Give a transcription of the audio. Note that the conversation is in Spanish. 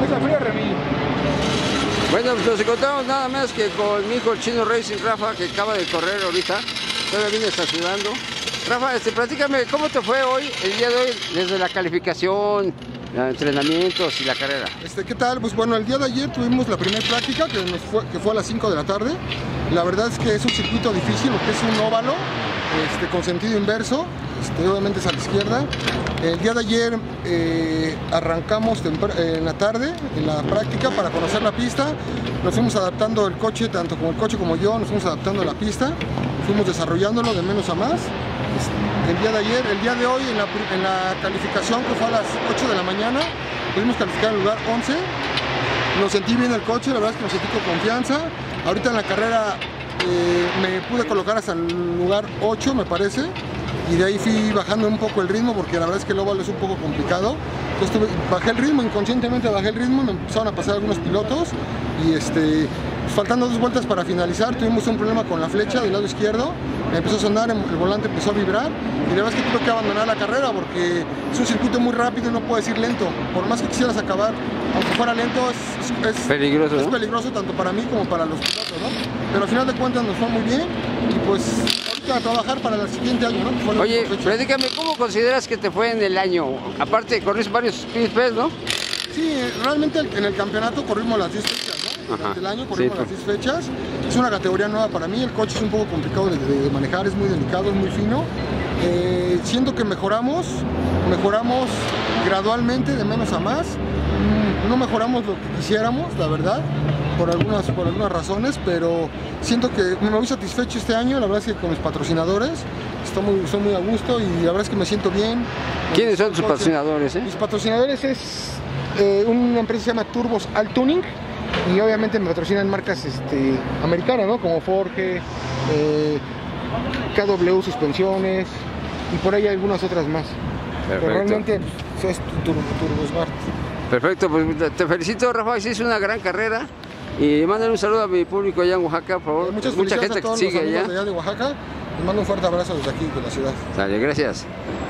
Fuerza Fría, Remy. Bueno, pues nos encontramos nada más que con mi hijo el Chino Racing, Rafa, que acaba de correr ahorita. Todavía viene estacionando. Rafa, platícame, ¿cómo te fue hoy, el día de hoy, desde la calificación, los entrenamientos y la carrera? ¿Qué tal? Pues bueno, el día de ayer tuvimos la primera práctica, que fue a las 5 de la tarde. La verdad es que es un circuito difícil, lo que es un óvalo, con sentido inverso, obviamente es a la izquierda. El día de ayer arrancamos en la tarde, en la práctica, para conocer la pista. Nos fuimos adaptando el coche, tanto como el coche como yo, nos fuimos adaptando a la pista. Fuimos desarrollándolo de menos a más. El día de ayer, el día de hoy, en la calificación, que fue a las 8 de la mañana, pudimos calificar el lugar 11. Nos sentí bien el coche, la verdad es que nos sentí con confianza. Ahorita en la carrera me pude colocar hasta el lugar 8, me parece. Y de ahí fui bajando un poco el ritmo, porque la verdad es que el óvalo es un poco complicado. Entonces bajé el ritmo, inconscientemente bajé el ritmo, me empezaron a pasar algunos pilotos. Y faltando 2 vueltas para finalizar, tuvimos un problema con la flecha del lado izquierdo. Me empezó a sonar, el volante empezó a vibrar. Y la verdad es que tuve que abandonar la carrera, porque es un circuito muy rápido y no puedes ir lento. Por más que quisieras acabar, aunque fuera lento, es peligroso, ¿no? Es peligroso tanto para mí como para los pilotos, ¿no? Pero al final de cuentas nos fue muy bien. Y pues a trabajar para el siguiente año, ¿no? Oye, platícame, ¿cómo consideras que te fue en el año? Aparte, corriste varios Speedfest, ¿no? Sí, realmente en el campeonato corrimos las 10 fechas, ¿no? Durante el año corrimos las 10 fechas. Es una categoría nueva para mí, el coche es un poco complicado de manejar, es muy delicado, es muy fino. Siento que mejoramos gradualmente, de menos a más. No mejoramos lo que quisiéramos, la verdad, por algunas razones, pero siento que me voy satisfecho este año. La verdad es que con mis patrocinadores estoy muy a gusto y la verdad es que me siento bien. ¿Quiénes son tus patrocinadores? Mis patrocinadores es una empresa que se llama Turbos Al Tuning, y obviamente me patrocinan marcas americanas, ¿no? Como Forge, KW Suspensiones y por ahí algunas otras más. Perfecto. Pero realmente pues, es Turbosmart. Perfecto, pues te felicito, Rafa, hiciste una gran carrera. Y mándale un saludo a mi público allá en Oaxaca, por favor. Mucha gente que sigue allá. De Oaxaca. Les mando un fuerte abrazo desde aquí, de la ciudad. Dale, gracias.